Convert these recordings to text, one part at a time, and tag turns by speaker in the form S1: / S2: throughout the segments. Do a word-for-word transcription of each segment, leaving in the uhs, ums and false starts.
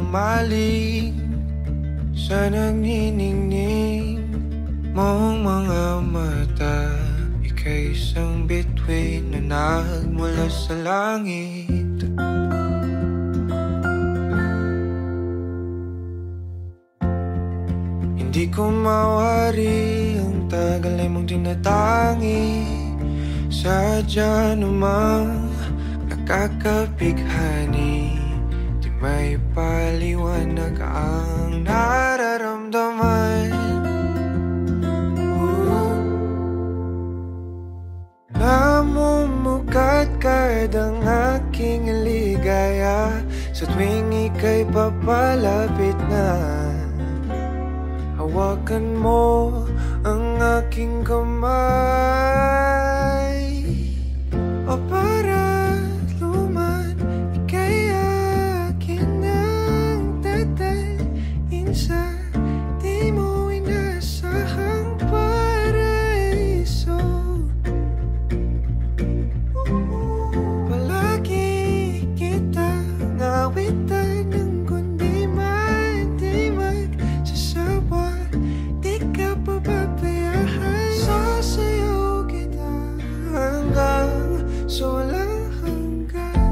S1: humaling sa nagniningning mong mga mata. Ika'y isang bituin na nagmula sa langit. Hindi ko mawari ang tagal ay mong tinatangi. Sadya namang nakakapighani, di may paliwanag ang nararamdaman. uh. Namumukat kadang aking ligaya sa tuwing ika'y papalapit na. Hawakan mo ang aking kamay, o para luman ika'y akin ang tatalin sa di mo inasahang paraiso. Palagi kita ngawitan ng kundi di magsasawa. Di ka pababayaan, sasayaw kita hanggang sa walang hanggan.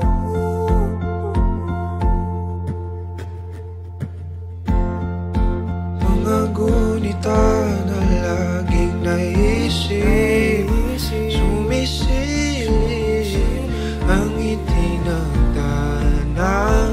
S1: Mga gunita na laging naisip, sumisilip ang itinagdanang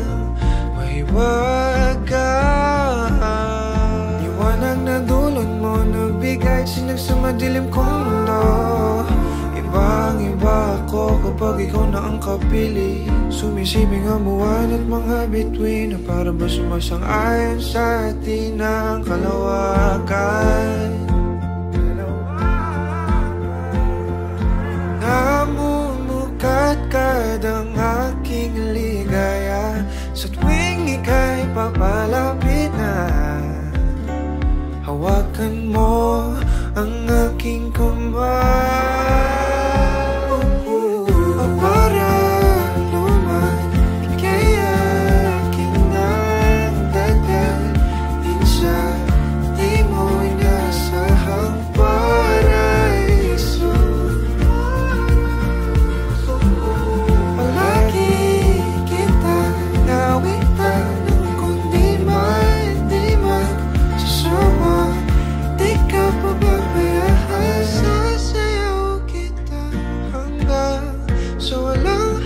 S1: mahiwagaan. Liwanag na dulot mo nagbigay sinag sa madilim kong mundo. Ibang-iba ako kapag ikaw na ang kapili. Sumisibing ang buwan at mga bituin na para ba sumasang-ayon sa atin ang kalawakan. Namumukat kadang aking ligaya sa tuwing ika'y papalapit na. Hawakan mo ang aking kamay, o para luman ika'y aking nang dadalhin sa di mo inasahang paraiso. Palagi kita nawitan ng kundi di magsasawa. Di ka pababayaan, sasayaw kita hanggang sa walang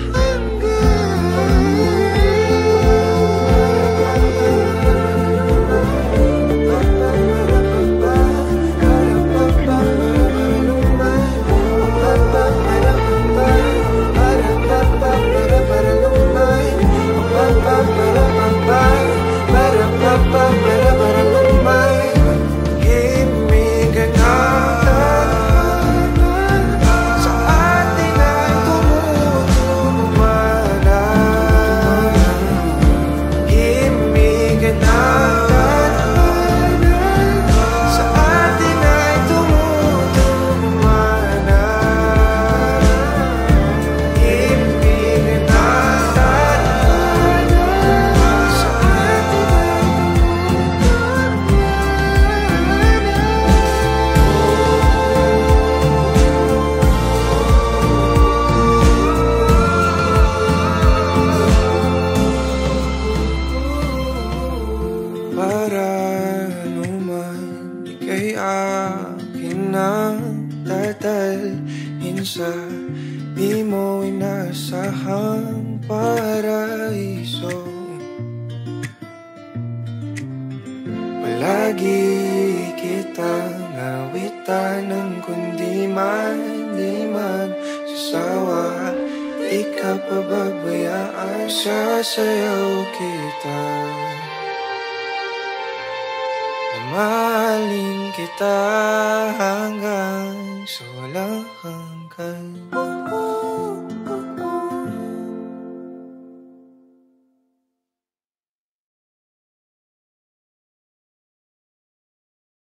S1: sa di mo inasahang paraiso. Palagi kitang awitan ng kundi man di magsasawa. Di ka pababayaan, sasayaw kita. Mahalin kita hanggang sa walang hanggan.